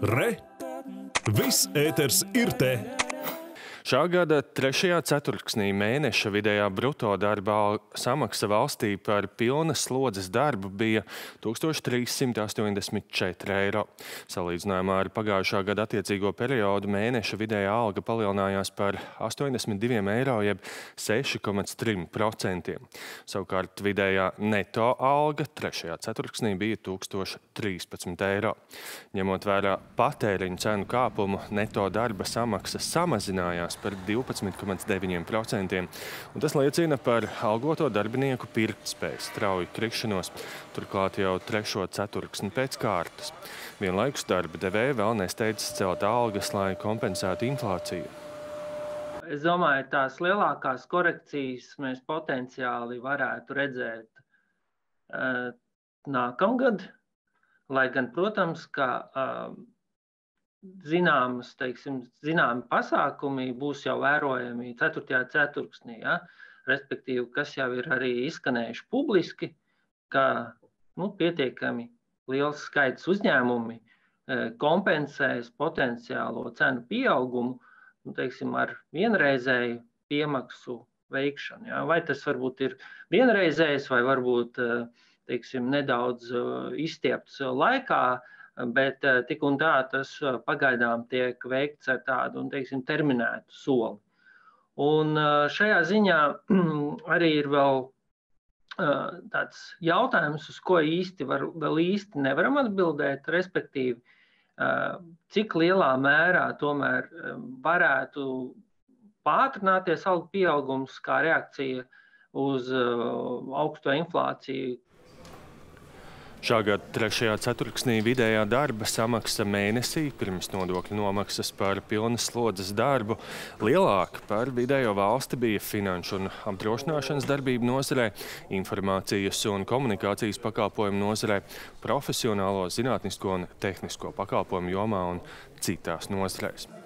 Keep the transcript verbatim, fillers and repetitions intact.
Re! Viss ēters ir te! Šā gada trešajā ceturksnī mēneša vidējā bruto darba samaksa valstī par pilnas slodzes darbu bija tūkstoš trīs simti astoņdesmit četri eiro. Salīdzinājumā ar pagājušā gada attiecīgo periodu mēneša vidējā alga palielinājās par astoņdesmit diviem eiro, jeb seši komats trīs procenti. Savukārt vidējā neto alga trešajā ceturksnī bija tūkstoš trīspadsmit eiro. Ņemot vērā patēriņu cenu kāpumu, neto darba samaksa samazinājās par divpadsmit komats deviņi procenti, un tas liecina par algoto darbinieku pirktspējas strauju krišanos, turklāt jau trešo ceturksni pēc kārtas. Vienlaikus darba devēji vēl nesteidzas celt algas, lai kompensētu inflāciju. Es domāju, tās lielākās korekcijas mēs potenciāli varētu redzēt uh, nākamgad, lai gan, protams, ka uh, Zināmas, teiksim, zināmi pasākumi būs jau vērojami ceturtajā ceturksnī, ja? Respektīvi, kas jau ir arī izskanējuši publiski, ka nu, pietiekami liels skaits uzņēmumi kompensēs potenciālo cenu pieaugumu, nu, teiksim, ar vienreizēju piemaksu veikšanu. Ja? Vai tas varbūt ir vienreizējs, vai varbūt teiksim, nedaudz izstiepts laikā, bet tik un tā tas pagaidām tiek veikts ar tādu, un, teiksim, terminētu soli. Un šajā ziņā arī ir vēl tāds jautājums, uz ko īsti var, vēl īsti nevaram atbildēt, respektīvi, cik lielā mērā tomēr varētu pātrināties algu pieaugums kā reakcija uz augsto inflāciju. Šā gada trešajā ceturksnī vidējā darba samaksa mēnesī pirms nodokļu nomaksas par pilnas slodzes darbu lielāka par vidējo valsti bija finanšu un apdrošināšanas darbību nozarē, informācijas un komunikācijas pakalpojumu nozarē, profesionālo, zinātnisko un tehnisko pakalpojumu jomā un citās nozarēs.